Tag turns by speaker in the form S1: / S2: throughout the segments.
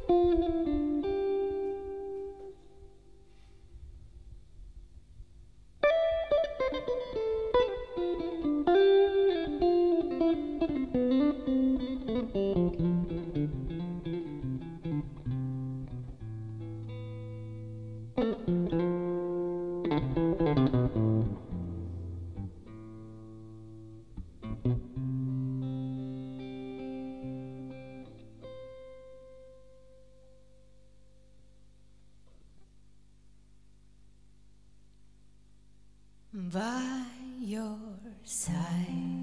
S1: By your side,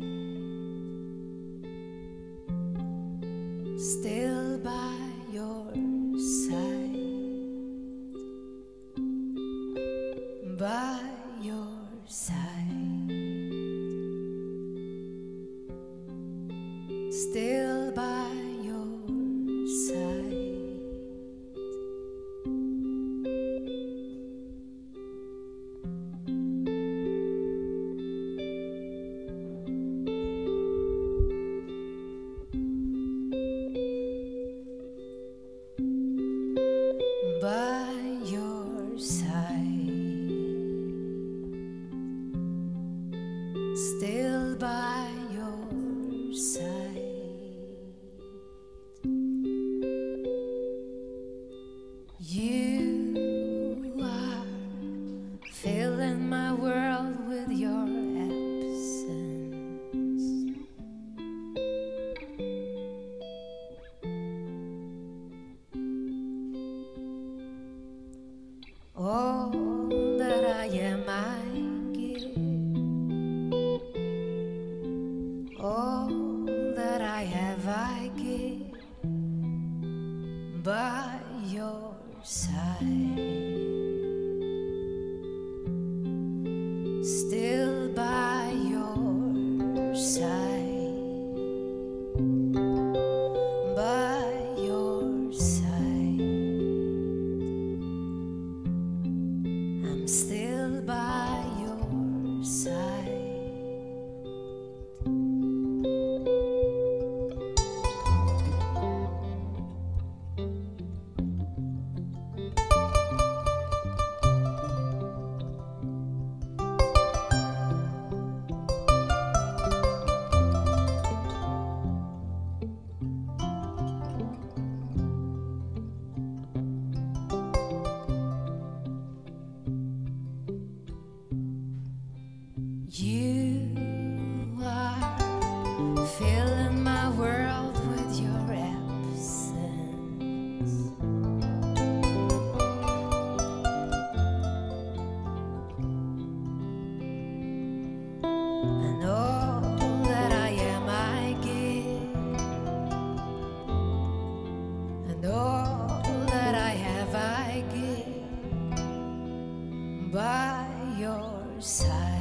S1: still by your side, by your side, still by your side. By your side, still by your side. You are filling my world with your absence. All that I am, I give. All that I have, I give. By your side, still by your side, by your side. I'm still by your side. You are filling my world with your absence, and all that I am, I give, and all that I have, I give. By your side,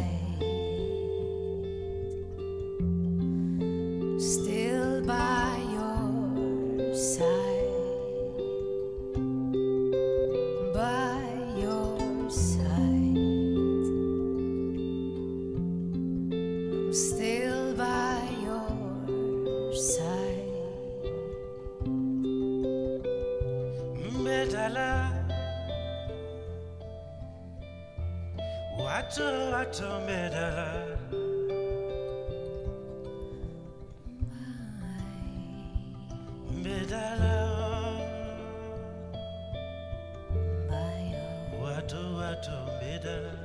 S1: still by your side, by your side. I'm still by your side.
S2: Medala, wato medala. Medala, wato medala.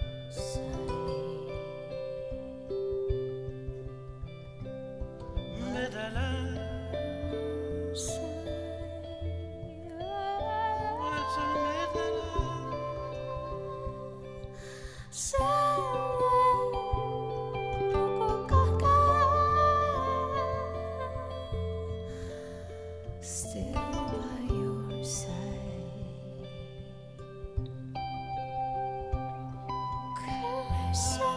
S2: Medala, wato medala.
S1: Still by your side.